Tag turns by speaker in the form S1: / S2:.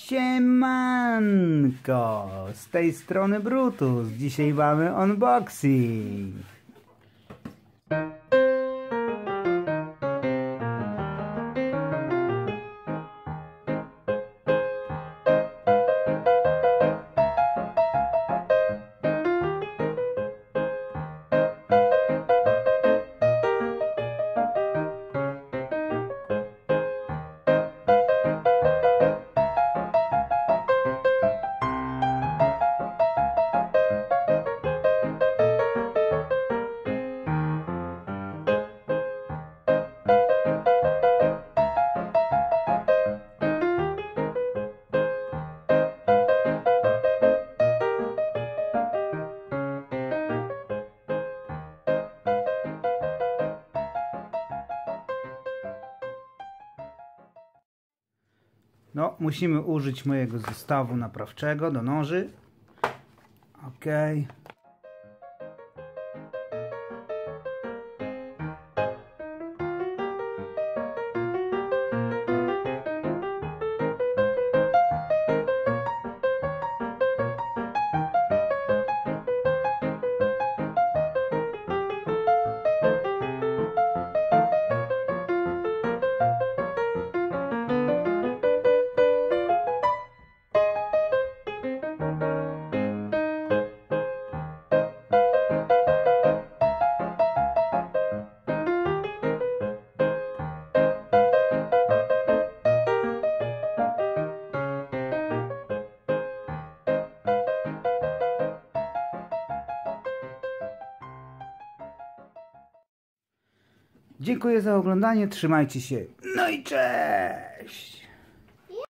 S1: Siemanko, z tej strony Brutus. Dzisiaj mamy unboxing. No, musimy użyć mojego zestawu naprawczego do noży. Ok. Dziękuję za oglądanie, trzymajcie się, no i cześć!